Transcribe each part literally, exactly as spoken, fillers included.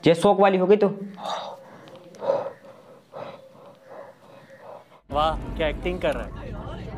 जे शौक वाली होगी तो वाह क्या एक्टिंग कर रहा है।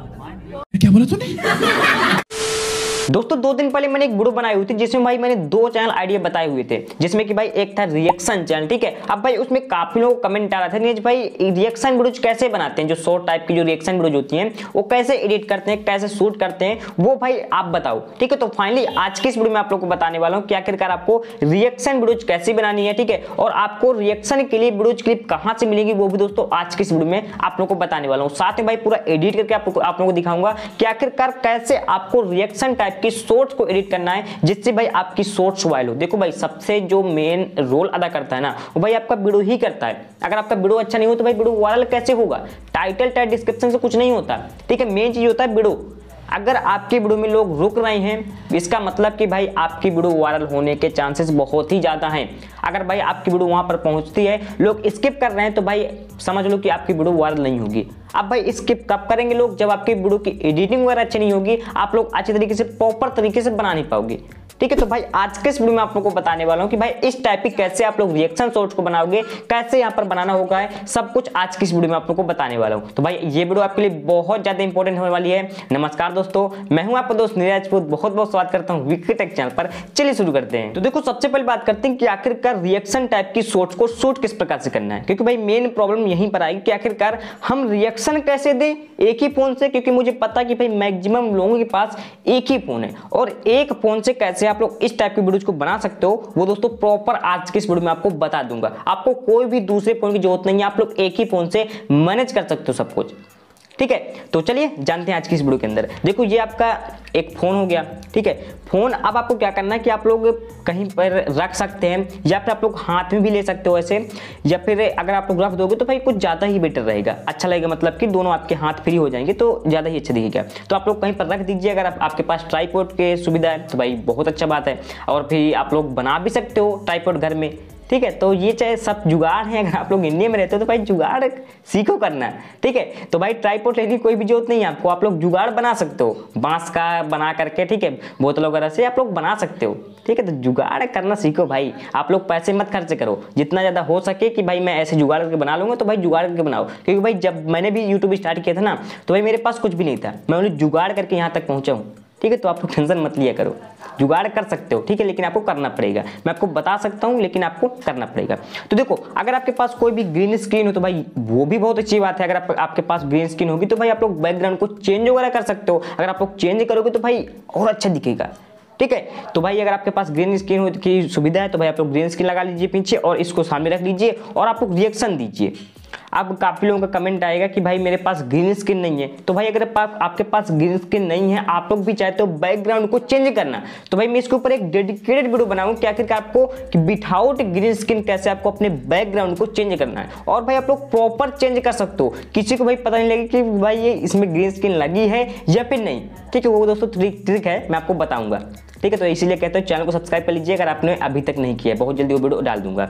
क्या बोला तूने? दोस्तों दो दिन पहले मैंने एक वीडियो बनाई हुई थी जिसमें भाई मैंने दो चैनल आइडिया बताए हुए थे, जिसमें कि भाई एक था रिएक्शन चैनल, ठीक है। अब भाई उसमें काफी लोग कमेंट आ रहा था नीरज भाई रिएक्शन वीडियोज कैसे बनाते हैं, जो शॉर्ट टाइप की जो रिएक्शन वीडियोज होती हैं वो कैसे एडिट करते हैं, कैसे शूट करते हैं, वो भाई आप बताओ, ठीक है। तो फाइनली आज की इस वीडियो में आप लोग को बताने वाला हूँ कि आखिरकार आपको रिएक्शन वीडियोज कैसे बनानी है, ठीक है। और आपको रिएक्शन के लिए वीडियोज क्लिप कहाँ से मिलेगी वो भी दोस्तों आज की इस वीडियो में आप लोग को बताने वाला हूँ। साथ में भाई पूरा एडिट करके आप लोगों को दिखाऊंगा कि आखिरकार कैसे आपको रिएक्शन टाइप की शॉर्ट्स को एडिट करना है जिससे भाई आपकी शॉर्ट्स वायरल हो। देखो भाई सबसे जो मेन रोल अदा करता है ना वो भाई आपका वीडियो ही करता है। अगर आपका वीडियो अच्छा नहीं हो तो भाई वीडियो वायरल कैसे होगा? टाइटल टैग डिस्क्रिप्शन से कुछ नहीं होता, ठीक है। मेन चीज होता है वीडियो। अगर आपकी वीडियो में लोग रुक रहे हैं इसका मतलब कि भाई आपकी वीडियो वायरल होने के चांसेस बहुत ही ज्यादा हैं। अगर भाई आपकी वीडियो वहां पर पहुंचती है लोग स्किप कर रहे हैं तो भाई समझ लो कि आपकी वीडियो वायरल नहीं होगी। अब भाई स्किप कब करेंगे लोग? जब आपकी वीडियो की एडिटिंग वगैरह अच्छी नहीं होगी, आप लोग अच्छे तरीके से प्रॉपर तरीके से बना नहीं पाओगे, ठीक है। तो भाई आज के इस वीडियो में आप लोगों को बताने वाला हूं कि भाई इस टाइप की कैसे आप लोग रिएक्शन शॉर्ट्स को बनाओगे, कैसे यहां पर बनाना होगा है, सब कुछ आज की इस वीडियो में आप लोगों को बताने वाला हूं। तो भाई ये वीडियो आपके लिए बहुत ज्यादा इंपॉर्टेंट होने वाली है। नमस्कार दोस्तों, मैं हूं आपका दोस्त नीरज राजपूत, बहुत बहुत स्वागत करता हूं विकी टेक चैनल पर। चलिए शुरू करते हैं। तो देखो सबसे पहले बात करते हैं कि आखिरकार रिएक्शन टाइप की शॉर्ट्स को शूट किस प्रकार से करना है, क्योंकि भाई मेन प्रॉब्लम यहीं पर आएगी कि आखिरकार हम रिएक्शन कैसे दें एक ही फोन से, क्योंकि मुझे पता कि भाई मैक्सिमम लोगों के पास एक ही फोन है और एक फोन से कैसे आप लोग इस टाइप की वीडियोस को बना सकते हो वो दोस्तों प्रॉपर आज के इस वीडियो में आपको बता दूंगा। आपको कोई भी दूसरे फोन की जरूरत नहीं है, आप लोग एक ही फोन से मैनेज कर सकते हो सब कुछ, ठीक है। तो चलिए जानते हैं आज की इस वीडियो के अंदर। देखो ये आपका एक फोन हो गया, ठीक है। फोन अब आपको क्या करना है कि आप लोग कहीं पर रख सकते हैं या फिर आप लोग हाथ में भी ले सकते हो ऐसे, या फिर अगर आप लोग रख दोगे तो भाई कुछ ज़्यादा ही बेटर रहेगा, अच्छा लगेगा। मतलब कि दोनों आपके हाथ फ्री हो जाएंगे तो ज़्यादा ही अच्छा दिखेगा। तो आप लोग कहीं पर रख दीजिए। अगर आप, आपके पास ट्राइपॉड की सुविधा है तो भाई बहुत अच्छा बात है, और फिर आप लोग बना भी सकते हो ट्राइपॉड घर में, ठीक है। तो ये चाहे सब जुगाड़ है, अगर आप लोग इंडिया में रहते हो तो भाई जुगाड़ सीखो करना, ठीक है। तो भाई ट्राइपॉड लेने की कोई भी जरूरत नहीं है आपको, आप लोग जुगाड़ बना सकते हो बांस का बना करके, ठीक है। बोतल वगैरह से आप लोग बना सकते हो, ठीक है। तो जुगाड़ करना सीखो भाई, आप लोग पैसे मत खर्च करो, जितना ज्यादा हो सके कि भाई मैं ऐसे जुगाड़ करके बना लूंगा तो भाई जुगाड़ करके बनाओ। क्योंकि भाई जब मैंने भी यूट्यूब स्टार्ट किया था ना तो भाई मेरे पास कुछ भी नहीं था, मैं उन्हें जुगाड़ करके यहाँ तक पहुंचा हूँ, ठीक है। तो आप लोग टेंशन मत लिया करो, जुगाड़ कर सकते हो, ठीक है, लेकिन आपको करना पड़ेगा। मैं आपको बता सकता हूं लेकिन आपको करना पड़ेगा। तो देखो अगर आपके पास कोई भी ग्रीन स्क्रीन हो तो भाई वो भी बहुत अच्छी बात है। अगर आप, आपके पास ग्रीन स्क्रीन होगी तो भाई आप लोग बैकग्राउंड को चेंज वगैरह कर सकते हो। अगर आप लोग चेंज करोगे तो भाई और अच्छा दिखेगा, ठीक है। तो भाई अगर आपके पास ग्रीन स्क्रीन की सुविधा है तो भाई आप लोग ग्रीन स्क्रीन लगा लीजिए पीछे और इसको सामने रख लीजिए और आप लोग रिएक्शन दीजिए। अब काफी लोगों का कमेंट आएगा कि भाई मेरे पास ग्रीन स्क्रीन नहीं है, तो भाई अगर आप, आपके पास ग्रीन स्क्रीन नहीं है, आप लोग भी चाहते हो बैकग्राउंड को चेंज करना, तो भाई मैं इसके ऊपर एक डेडिकेटेड वीडियो बनाऊंगा कि आखिरकार आपको कि विदाउट ग्रीन स्क्रीन कैसे आपको अपने बैकग्राउंड को चेंज करना है। और भाई आप लोग प्रॉपर चेंज कर सकते हो, किसी को भाई पता नहीं लगे कि भाई ये इसमें ग्रीन स्क्रीन लगी है या फिर नहीं, ठीक है। वो दोस्तों ट्रिक ट्रिक है, मैं आपको बताऊंगा, ठीक है। तो इसीलिए कहते हैं चैनल को सब्सक्राइब कर लीजिए अगर आपने अभी तक नहीं किया, बहुत जल्दी वो वीडियो डाल दूंगा।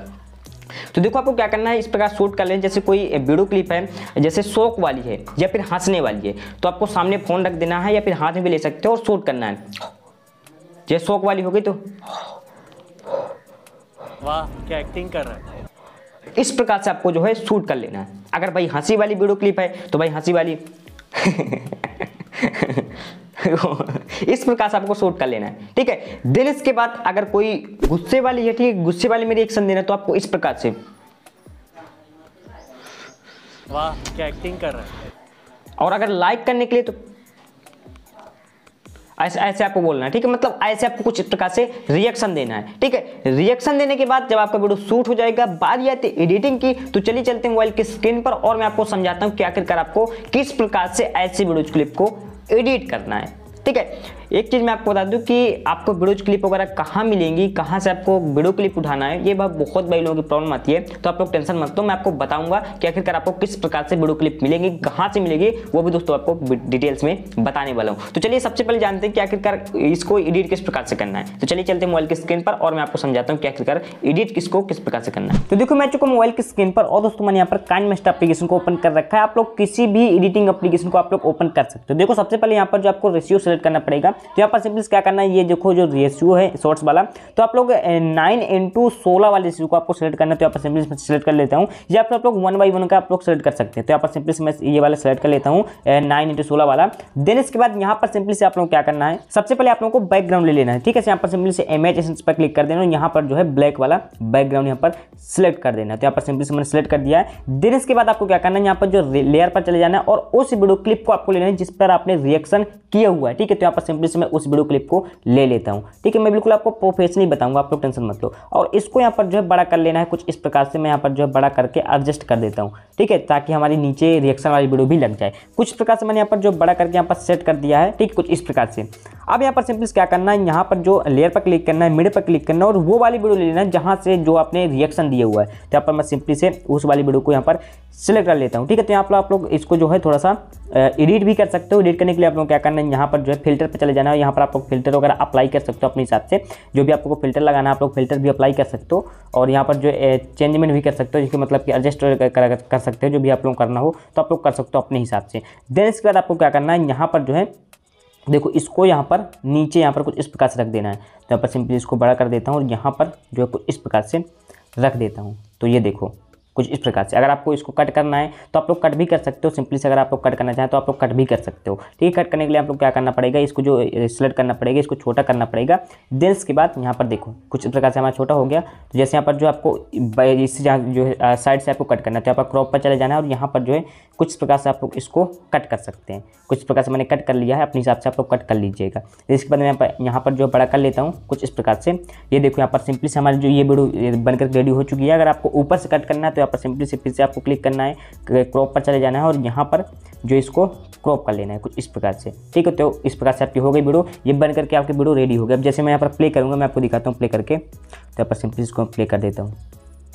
तो देखो आपको क्या करना है, इस प्रकार शूट कर लें। जैसे कोई वीडियो क्लिप है, जैसे शौक वाली है या फिर हंसने वाली है, तो आपको सामने फोन रख देना है या फिर हाथ में भी ले सकते हो और शूट करना है। जैसे शौक वाली होगी तो वाह क्या एक्टिंग कर रहा है। इस प्रकार से आपको जो है शूट कर लेना है। अगर भाई हंसी वाली वीडियो क्लिप है तो भाई हंसी वाली इस प्रकार से आपको शूट कर लेना है, ठीक है। देन इसके बाद अगर कोई गुस्से वाली है, ठीक है, गुस्से वाली में रिएक्शन देना तो आपको इस प्रकार से वाह क्या एक्टिंग कर रहा है। और अगर लाइक करने के लिए तो ऐसे ऐसे आपको बोलना है, ठीक है। मतलब ऐसे आपको कुछ प्रकार से रिएक्शन देना है, ठीक है। रिएक्शन देने के बाद जब आपका वीडियो शूट हो जाएगा, बारी आती है एडिटिंग की, तो चलिए चलते हैं मोबाइल की स्क्रीन पर और मैं आपको समझाता हूं कि आखिरकार आपको किस प्रकार से ऐसी वीडियो क्लिप को एडिट करना है, ठीक है। एक चीज मैं आपको बता दूं कि आपको वीडियो क्लिप वगैरह कहाँ मिलेंगी, कहाँ से आपको वीडियो क्लिप उठाना है, ये बहुत बड़ी लोगों की प्रॉब्लम आती है। तो आप लोग टेंशन मत लो, मैं आपको बताऊंगा कि आखिरकार आपको किस प्रकार से वीडियो क्लिप मिलेंगी, कहाँ से मिलेगी, वो भी दोस्तों आपको डिटेल्स में बताने वाला हूँ। तो चलिए सबसे पहले जानते हैं कि आखिरकार इसको एडिट किस प्रकार से करना है। तो चलिए चलते हैं मोबाइल की स्क्रीन पर और मैं आपको समझाता हूँ कि आखिरकार एडिट किसको किस प्रकार से करना है। तो देखो मैं चुका मोबाइल की स्क्रीन पर और दोस्तों मैंने यहाँ पर काइनमास्टर एप्लीकेशन को ओपन कर रखा है। आप लोग किसी भी एडिटिंग एप्लीकेशन को आप लोग ओपन कर सकते हो। देखो सबसे पहले यहाँ पर जो आपको रेशियो सेलेक्ट करना पड़ेगा, तो यहाँ पर सिंपली क्या करना है, ये देखो जो रेशियो है शॉर्ट्स वाला, तो आप लोग नाइन इंटू सोलह वाले रेशियो को आपको सेलेक्ट करना है। तो यहाँ पर सिंपली सेलेक्ट कर लेता हूँ, या फिर आप लोग वन बाई वन का आप लोग सेलेक्ट कर सकते हैं। तो यहाँ पर सिंपली मैं ये वाला सेलेक्ट कर लेता हूँ नाइन इंटू सोलह वाला। देन इसके बाद यहाँ पर सिंपली से आप लोग क्या करना है, सबसे पहले आप लोगों को बैकग्राउंड ले लेना है, ठीक है। यहाँ पर सिंपली से इमेज पर क्लिक कर देना और यहाँ पर जो है ब्लैक वाला बैकग्राउंड यहाँ पर सिलेक्ट कर देना है। तो यहाँ पर सिंपली से मैंने सेलेक्ट कर दिया है। देन इसके बाद आपको क्या करना है, यहाँ पर जो लेयर पर चले जाना है और उस वीडियो क्लिप को आपको लेना है जिस पर आपने रिएक्शन किया हुआ है, ठीक है। तो यहाँ पर सिंपली से मैं उस वीडियो क्लिप को ले लेता हूँ, ठीक है। मैं बिल्कुल आपको प्रोफेशनली बताऊंगा, आप लोग टेंशन मत लो। और इसको यहाँ पर जो है बड़ा कर लेना है कुछ इस प्रकार से। मैं यहाँ पर जो है बड़ा करके एडजस्ट कर देता हूँ, ठीक है, ताकि हमारी नीचे रिएक्शन वाली वीडियो भी लग जाए। कुछ प्रकार से मैंने यहाँ पर जो बड़ा करके यहाँ पर सेट कर दिया है, ठीक, कुछ इस प्रकार से। अब यहाँ पर सिंपली क्या करना है, यहाँ पर जो लेयर पर क्लिक करना है, मिड पर क्लिक करना है और वो वाली वीडियो ले लेना है जहाँ से जो आपने रिएक्शन दिया हुआ है। तो यहाँ पर मैं सिंपली से उस वाली वीडियो को यहाँ पर सिलेक्ट कर लेता हूँ, ठीक है। तो यहाँ पर आप लोग इसको जो है थोड़ा सा एडिट भी कर सकते हो। एडिट करने के लिए आप लोग क्या करना है, यहाँ पर जो है फिल्टर पर चले जाना है। यहाँ पर आप लोग फिल्टर वगैरह अप्लाई कर सकते हो अपने हिसाब से, जो भी आपको फिल्टर लगाना है आप लोग फिल्टर भी अप्लाई कर सकते हो। और यहाँ पर जो चेंजमेंट भी कर सकते हो, जिसके मतलब कि एडजस्ट कर, कर सकते हो, जो भी आप लोग करना हो तो आप लोग कर सकते हो अपने हिसाब से। देन इसके बाद आपको क्या करना है, यहाँ पर जो है देखो इसको यहाँ पर नीचे यहाँ पर कुछ इस प्रकार से रख देना है। तो यहाँ पर सिंपली इसको बड़ा कर देता हूँ और यहाँ पर जो है कुछ इस प्रकार से रख देता हूँ। तो ये देखो कुछ इस प्रकार से। अगर आपको इसको कट करना है तो आप लोग कट भी कर सकते हो, सिंपली से अगर आप लोग कट करना चाहें तो आप लोग कट भी कर सकते हो, ठीक है। कट करने के लिए आप लोग क्या करना पड़ेगा, इसको जो सिलेक्ट करना पड़ेगा, इसको छोटा करना पड़ेगा। देन इसके बाद यहाँ पर देखो कुछ इस प्रकार से हमारा छोटा हो गया। तो जैसे यहाँ पर जो आपको इससे जहाँ जो है साइड से आपको कट करना है, तो यहाँ पर क्रॉप पर चले जाना है और यहाँ पर जो है कुछ इस प्रकार से आप लोग इसको कट कर सकते हैं। कुछ प्रकार से मैंने कट कर लिया है, अपने हिसाब से आप लोग कट कर लीजिएगा। इसके बाद मैं यहाँ पर यहाँ पर जो बड़ा कर लेता हूँ कुछ इस प्रकार से। ये देखो यहाँ पर सिंपली से हमारी जो ये वीडियो बनकर रेडी हो चुकी है। अगर आपको ऊपर से कट करना है तो यहाँ पर सिंपली से फिर से आपको क्लिक करना है, क्रॉप पर चले जाना है और यहाँ पर जो इसको क्रॉप कर लेना है कुछ इस प्रकार से, ठीक है। तो इस प्रकार से आपकी हो गई वीडियो, ये बन करके आपकी वीडियो रेडी हो गई। अब जैसे मैं यहाँ पर प्ले करूँगा, मैं आपको दिखाता हूँ प्ले करके। तो यहाँ पर सिंपली इसको प्ले कर देता हूँ।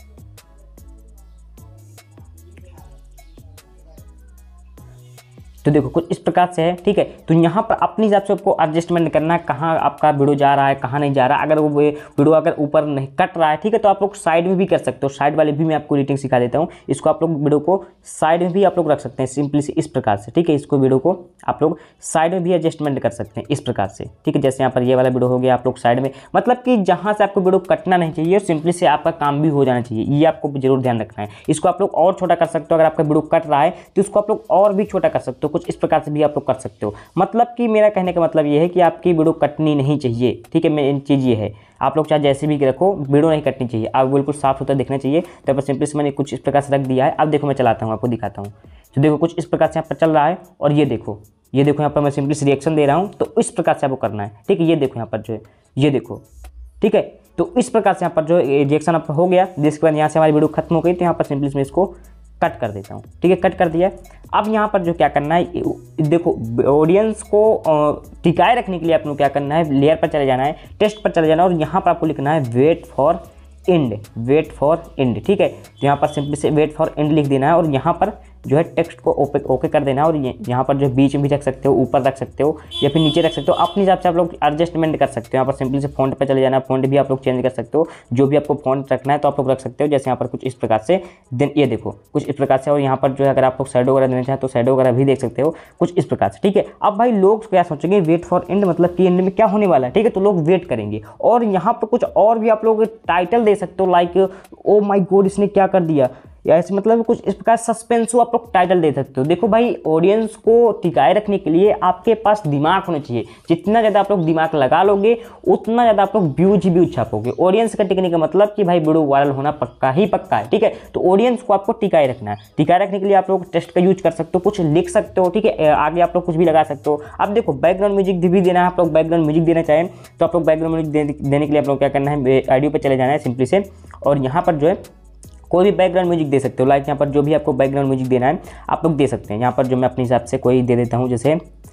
तो देखो कुछ इस प्रकार से है, ठीक है। तो यहाँ पर अपने हिसाब से आपको एडजस्टमेंट करना है, कहाँ आपका वीडियो जा रहा है कहाँ नहीं जा रहा है। अगर वो वीडियो अगर ऊपर नहीं कट रहा है, ठीक है, तो आप लोग साइड में भी कर सकते हो। साइड वाले भी मैं आपको एडिटिंग सिखा देता हूँ। इसको आप लोग वीडियो को साइड में भी आप लोग रख सकते हैं सिंपली से इस प्रकार से, ठीक है। इसको वीडियो को आप लोग साइड में भी एडजस्टमेंट कर सकते हैं इस प्रकार से, ठीक है। जैसे यहाँ पर ये वाला वीडियो हो गया, आप लोग साइड में, मतलब कि जहाँ से आपको वीडियो कटना नहीं चाहिए, सिंपली से आपका काम भी हो जाना चाहिए, ये आपको जरूर ध्यान रखना है। इसको आप लोग और छोटा कर सकते हो। अगर आपका वीडियो कट रहा है तो इसको आप लोग और भी छोटा कर सकते हो, कुछ इस प्रकार से भी आप लोग कर सकते हो। मतलब कि मेरा कहने का मतलब ये है कि आपकी वीडियो कटनी नहीं चाहिए, ठीक है। मेन चीज़ ये है, आप लोग चाहे जैसे भी रखो, वीडियो नहीं कटनी चाहिए, आप बिल्कुल साफ सुथरा दिखना चाहिए। तो पर सिंपली से मैंने कुछ इस प्रकार से रख दिया है। अब देखो मैं चलाता हूँ, आपको दिखाता हूँ। तो देखो कुछ इस प्रकार से यहाँ पर चल रहा है और ये देखो ये देखो यहाँ पर मैं सिंपली से रिएक्शन दे रहा हूँ। तो इस प्रकार से आपको करना है, ठीक है। ये देखो यहाँ पर जो है ये देखो, ठीक है। तो इस प्रकार से यहाँ पर जो रिएक्शन आप हो गया, जिसके बाद यहाँ से हमारी वीडियो खत्म हो गई। तो यहाँ पर सिंपली मैं इसको कट कर देता हूँ, ठीक है। कट कर दिया। अब यहाँ पर जो क्या करना है, देखो ऑडियंस को टिकाए रखने के लिए आपको क्या करना है, लेयर पर चले जाना है, टेक्स्ट पर चले जाना है और यहाँ पर आपको लिखना है wait for end, wait for end, ठीक है। तो यहाँ पर सिंपली से वेट फॉर एंड लिख देना है और यहाँ पर जो है टेक्स्ट को ओके ओके कर देना है। और ये यहाँ पर जो बीच में भी रख सकते हो, ऊपर रख सकते हो या फिर नीचे रख सकते हो, अपने हिसाब से आप लोग एडजस्टमेंट कर सकते हो। यहाँ पर सिंपली से फॉन्ट पे चले जाना है, फॉन्ट भी आप लोग चेंज कर सकते हो, जो भी आपको फॉन्ट रखना है तो आप लोग रख सकते हो। जैसे यहाँ पर कुछ इस प्रकार से, देन ये देखो कुछ इस प्रकार से। और यहाँ पर जो है अगर आप लोग शैडो वगैरह देना चाहें तो शैडो वगैरह भी देख सकते हो कुछ इस प्रकार से, ठीक है। अब भाई लोग क्या सोचेंगे, वेट फॉर एंड मतलब कि एंड में क्या होने वाला है, ठीक है। तो लोग वेट करेंगे। और यहाँ पर कुछ और भी आप लोग टाइटल दे सकते हो, लाइक ओ माई गॉड इसने क्या कर दिया, या ऐसे मतलब कुछ इस प्रकार सस्पेंस आप लोग टाइटल दे सकते हो। देखो भाई ऑडियंस को टिकाए रखने के लिए आपके पास दिमाग होना चाहिए। जितना ज़्यादा आप लोग दिमाग लगा लोगे उतना ज़्यादा आप लोग व्यूज ही व्यूज छापोगे। ऑडियंस का टिकने का मतलब कि भाई वीडियो वायरल होना पक्का ही पक्का है, ठीक है। तो ऑडियंस को आपको टिकाए रखना है। टिकाए रखने के लिए आप लोग टेक्स्ट का यूज कर सकते हो, कुछ लिख सकते हो, ठीक है। आगे आप लोग कुछ भी लगा सकते हो। अब देखो बैकग्राउंड म्यूजिक भी देना है, आप लोग बैकग्राउंड म्यूजिक देना चाहें तो आप लोग बैकग्राउंड म्यूजिक देने के लिए आप लोग क्या करना है, ऑडियो पर चले जाना है सिंपली से और यहाँ पर जो है कोई भी बैकग्राउंड म्यूजिक दे सकते हो। लाइक यहाँ पर जो भी आपको बैकग्राउंड म्यूजिक देना है आप लोग दे सकते हैं। यहाँ पर जो मैं अपने हिसाब से कोई दे देता हूँ, जैसे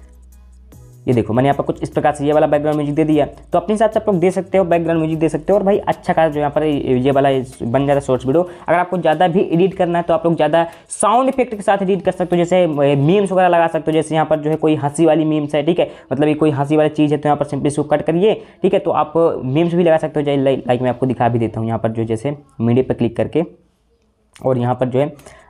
ये देखो मैंने यहाँ पर कुछ इस प्रकार से ये वाला बैकग्राउंड म्यूजिक दे दिया। तो अपने हिसाब से आप लोग दे सकते हो, बैकग्राउंड म्यूजिक दे सकते हो। और भाई अच्छा खासा जो यहाँ पर ये वाला बन जाता है शॉर्ट्स वीडियो। अगर आपको ज़्यादा भी एडिट करना है तो आप लोग ज़्यादा साउंड इफेक्ट के साथ एडिट कर सकते हो, जैसे मीम्स वगैरह लगा सकते हो। जैसे यहाँ पर जो है कोई हंसी वाली मीम्स है, ठीक है, मतलब ये कोई हंसी वाली चीज़ है तो यहाँ पर सिंपली इसको कट करिए, ठीक है। तो आप मीम्स भी लगा सकते हो, लाइक मैं आपको दिखा भी देता हूँ। यहाँ पर जो जैसे मीडिया पर क्लिक करके और यहाँ पर जो है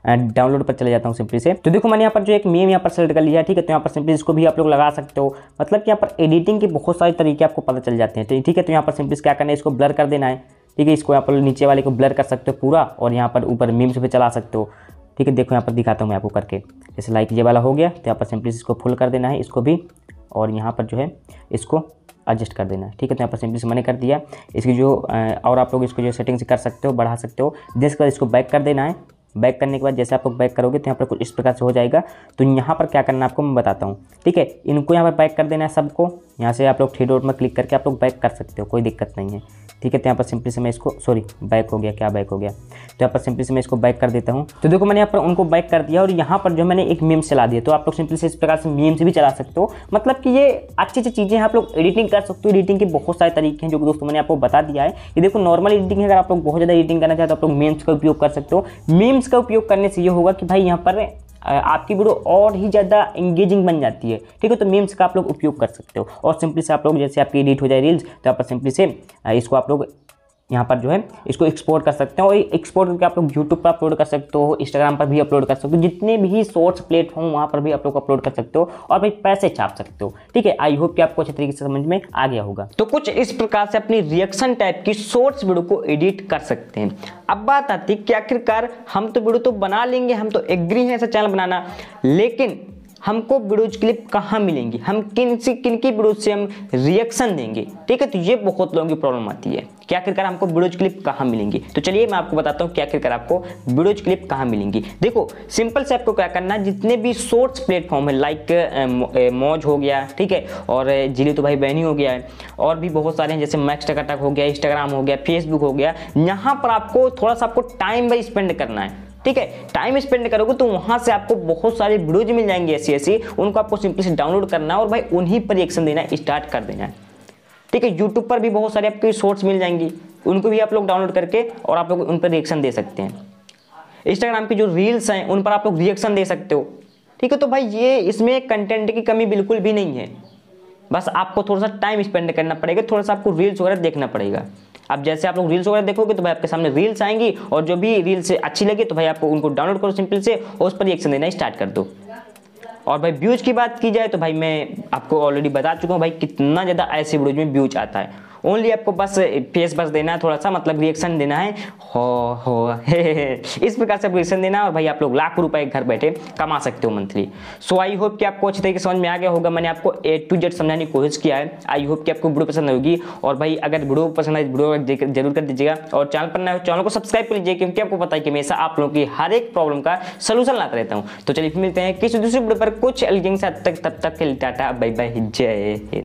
डाउनलोड पर चले जाता हूँ सिंपली से। तो देखो मैंने यहाँ पर जो एक मीम यहाँ पर सेलेक्ट कर लिया, ठीक है। तो यहाँ पर सिंपली इसको भी आप लोग लगा सकते हो, मतलब कि यहाँ पर एडिटिंग के बहुत सारे तरीके आपको पता चल जाते हैं, ठीक है। तो यहाँ पर सिंपली क्या करना है, इसको ब्लर कर देना है, ठीक है। इसको यहाँ पर नीचे वाले को ब्लर कर सकते हो पूरा, और यहाँ पर ऊपर मीम्स पे चला सकते हो, ठीक है। देखो यहाँ पर दिखाता हूँ मैं आपको करके, जैसे लाइक ये वाला हो गया, तो यहाँ पर सिंपली इसको फुल कर देना है इसको भी, और यहाँ पर जो है इसको एडजस्ट कर देना है, ठीक है। तो यहाँ पर सिंपली से मैंने कर दिया। इसकी जो और आप लोग इसको जो सेटिंग से कर सकते हो, बढ़ा सकते हो। जिसके बाद इसको बैक कर देना है। बैक करने के बाद जैसे आप लोग बैक करोगे तो यहाँ पर कुछ इस प्रकार से हो जाएगा। तो यहाँ पर क्या करना है आपको मैं बताता हूँ, ठीक है। इनको यहाँ पर बैक कर देना है सबको। यहाँ से आप लोग थ्री डॉट में क्लिक करके आप लोग बैक कर सकते हो, कोई दिक्कत नहीं है, ठीक है। तो यहाँ पर सिंपली से मैं इसको, सॉरी बैक हो गया, क्या बैक हो गया, तो यहाँ पर सिंपली से मैं इसको बैक कर देता हूँ। तो देखो मैंने यहाँ पर उनको बैक कर दिया, और यहाँ पर जो मैंने एक मीम्स चला दिया। तो आप लोग सिंपली से इस प्रकार से मीम्स भी चला सकते हो, मतलब कि ये अच्छी अच्छी चीज़ें आप लोग एडिटिंग कर सकते हो। एडिटिंग के बहुत सारे तरीके हैं जो कि दोस्तों मैंने आपको बता दिया है। ये देखो नॉर्मल एडिटिंग है, अगर आप लोग बहुत ज़्यादा एडिटिंग करना चाहते हो तो आप लोग मीम्स का उपयोग कर सकते हो। मीम्स का उपयोग करने से ये होगा कि भाई यहाँ पर आपकी वीडियो और ही ज़्यादा इंगेजिंग बन जाती है, ठीक है। तो मीम्स का आप लोग उपयोग कर सकते हो। और सिंपली से आप लोग जैसे आपकी एडिट हो जाए रील्स, तो यहाँ पर सिंपली से इसको आप लोग यहाँ पर जो है इसको एक्सपोर्ट कर सकते हो, और एक्सपोर्ट करके आप लोग यूट्यूब पर अपलोड कर सकते हो, इंस्टाग्राम पर भी अपलोड कर सकते हो, जितने भी शॉर्ट्स प्लेटफॉर्म वहाँ पर भी आप लोग अपलोड कर सकते हो, और भाई पैसे छाप सकते हो, ठीक है। आई होप कि आपको अच्छे तरीके से समझ में आ गया होगा। तो कुछ इस प्रकार से अपनी रिएक्शन टाइप की शॉर्ट्स वीडियो को एडिट कर सकते हैं। अब बात आती है कि आखिरकार हम तो वीडियो तो बना लेंगे, हम तो एग्री हैं ऐसा चैनल बनाना, लेकिन हमको वीडियोज क्लिप कहाँ मिलेंगी, हम किन से किन की वीडियो से हम रिएक्शन देंगे, ठीक है। तो ये बहुत लोगों की प्रॉब्लम आती है कि आखिरकार हमको वीडियोज क्लिप कहाँ मिलेंगी। तो चलिए मैं आपको बताता हूँ कि आखिरकार आपको वीडियोज क्लिप कहाँ मिलेंगी। देखो सिंपल से आपको क्या करना है, जितने भी शॉर्ट्स प्लेटफॉर्म है, लाइक मौज हो गया, ठीक है, और जिली तो भाई बहनी हो गया है, और भी बहुत सारे हैं जैसे मैक्स टकाटक हो गया, इंस्टाग्राम हो गया, फेसबुक हो गया। यहाँ पर आपको थोड़ा सा आपको टाइम भाई स्पेंड करना है, ठीक है। टाइम स्पेंड करोगे तो वहां से आपको बहुत सारी वीडियोज मिल जाएंगी ऐसी ऐसी, उनको आपको सिंपली से डाउनलोड करना है और भाई उन्हीं पर रिएक्शन देना स्टार्ट कर देना है, ठीक है। यूट्यूब पर भी बहुत सारे आपके शॉर्ट्स मिल जाएंगी, उनको भी आप लोग डाउनलोड करके और आप लोग उन पर रिएक्शन दे सकते हैं। इंस्टाग्राम की जो रील्स हैं उन पर आप लोग रिएक्शन दे सकते हो, ठीक है। तो भाई ये इसमें कंटेंट की कमी बिल्कुल भी नहीं है, बस आपको थोड़ा सा टाइम स्पेंड करना पड़ेगा, थोड़ा सा आपको रील्स वगैरह देखना पड़ेगा। अब जैसे आप लोग रील्स वगैरह देखोगे तो भाई आपके सामने रील्स आएंगी, और जो भी रील्स अच्छी लगे तो भाई आपको उनको डाउनलोड करो सिंपल से, और उस पर रिएक्शन देना स्टार्ट कर दो। और भाई व्यूज की बात की जाए तो भाई मैं आपको ऑलरेडी बता चुका हूँ भाई कितना ज़्यादा ऐसे वीडियोज में व्यूज आता है। ओनली आपको बस फेस बस देना है, थोड़ा सा मतलब रिएक्शन देना है, हो हो हे, हे, हे। इस प्रकार से रिएक्शन देना है, और भाई आप लोग लाखों रुपए घर बैठे कमा सकते हो मंथली। सो आई होप कि आपको अच्छी तरीके से समझ में आ गया होगा। मैंने आपको ए टू जेड समझाने की कोशिश किया है। आई होप कि आपको वीडियो पसंद होगी, और भाई अगर वीडियो पसंद आए वीडियो जरूर कर दीजिएगा, और चैनल पर नए चैनल को सब्सक्राइब कर लीजिए, क्योंकि आपको पता है कि हमेशा आप लोगों की हर एक प्रॉब्लम का सोल्यूशन लाता रहता हूँ। तो चलिए फिर मिलते हैं किसी दूसरे वीडियो पर कुछ अलग से, तब तक के लिए टाटा बाय बाय, जय हिंद।